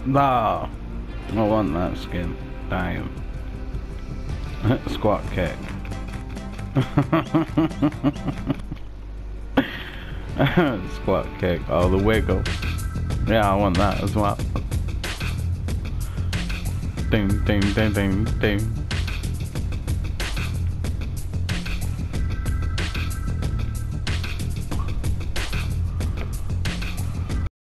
Nah, I want that skin. Damn. Squat kick. Squat kick. Oh, the wiggle. Yeah, I want that as well. Ding, ding, ding, ding, ding.